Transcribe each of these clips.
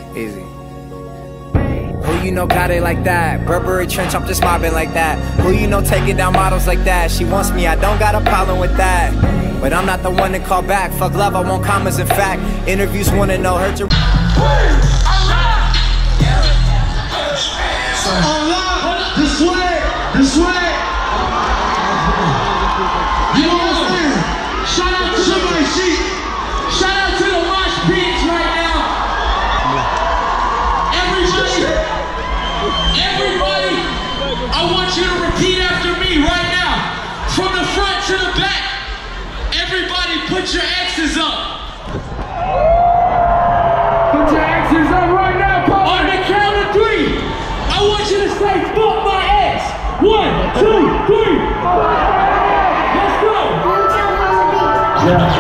Easy. Who you know got it like that? Burberry trench, I'm just mobbing like that. Who you know taking down models like that? She wants me, I don't got a problem with that. But I'm not the one to call back. Fuck love, I want commas in fact. Interviews wanna know her to This way. You know what I'm saying? Shout out to somebody, shout out to the mosh pits right now. Everybody, I want you to repeat after me right now. From the front to the back. Everybody put your X's up. Put your X's up right now, Paul. On the count of 3, I want you to say, fuck my ex. 1, 2, 3. Let's go. Yeah.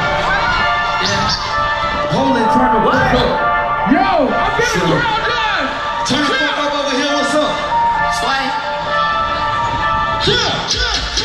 Hold it, turn the fuck up. Yo, I'm getting the crowd done. Turn the fuck up over here, what's up? Sway. Yeah.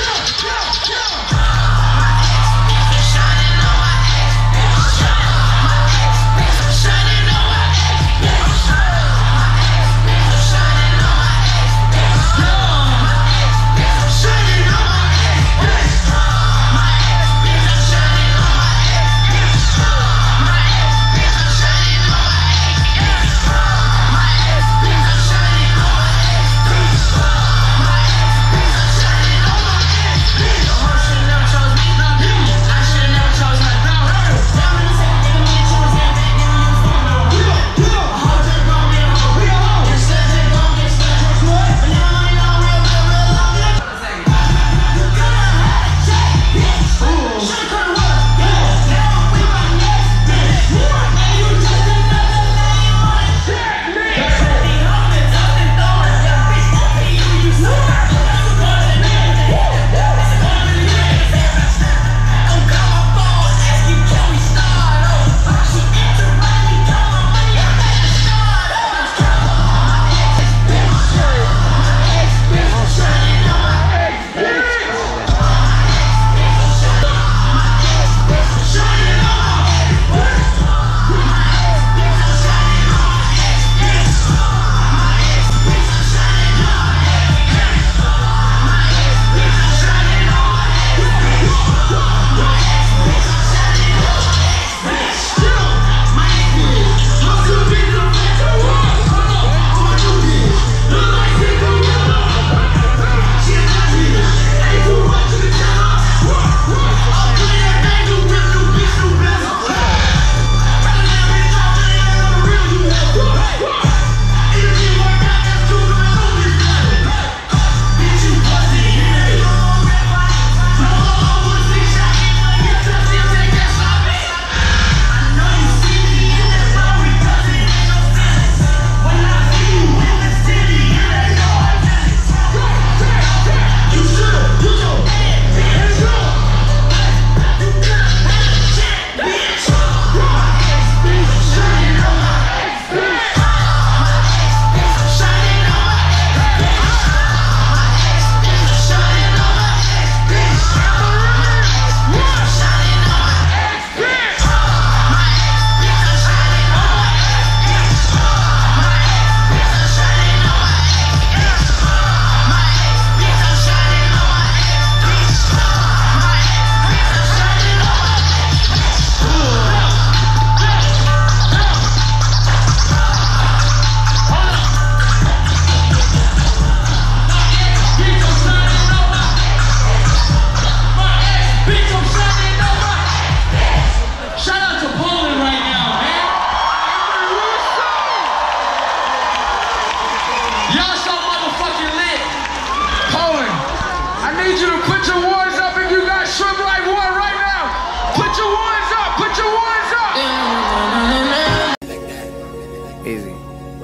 Easy.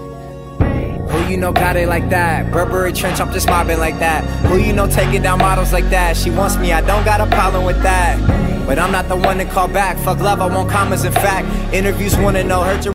Who you know got it like that? Burberry trench, I'm just mobbing like that. Who you know taking down models like that? She wants me, I don't got a problem with that. But I'm not the one to call back. Fuck love, I want commas in fact. Interviews wanna know her to